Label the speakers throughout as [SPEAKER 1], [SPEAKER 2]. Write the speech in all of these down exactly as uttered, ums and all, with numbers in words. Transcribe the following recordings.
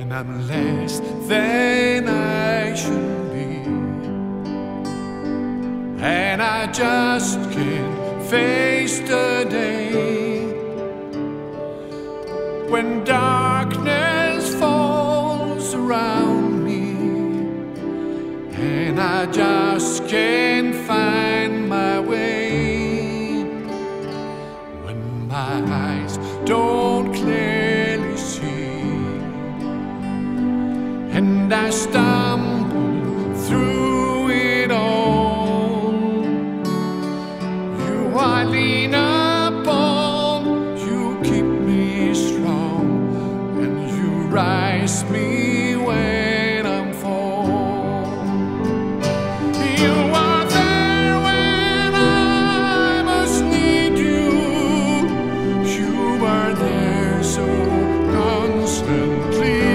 [SPEAKER 1] when I'm less than I should be, and I just can't face the day when darkness falls around me, and I just can't find my way, when my eyes don't clearly see, and I stumble through it all. You I lean upon, you keep me strong, and you rise me when I'm fall. You are there when I must need you. You are there so constantly.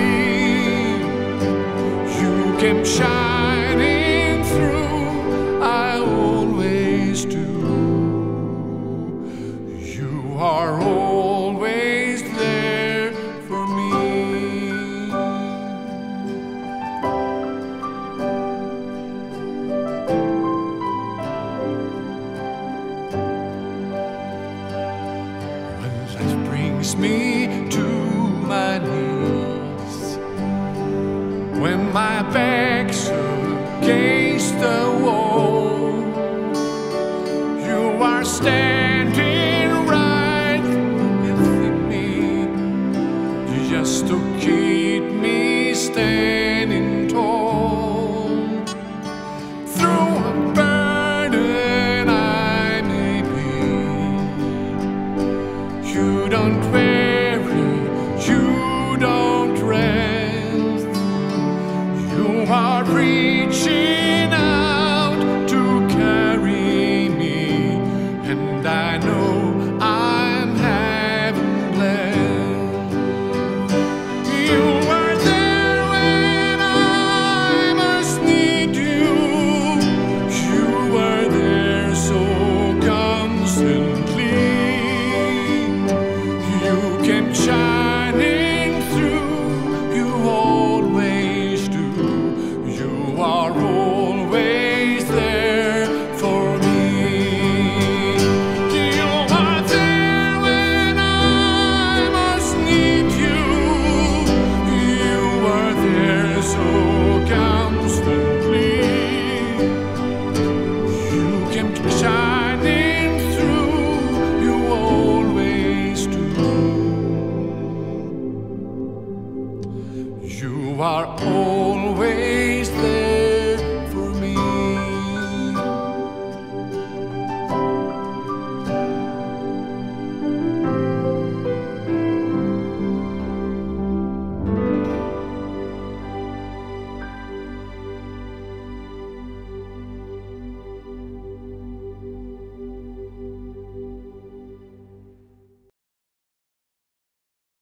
[SPEAKER 1] You keep shining through, I always do. You are always there for me. When life brings me to my knees, when my back's against the wall, you are standing right with me, just to keep me standing.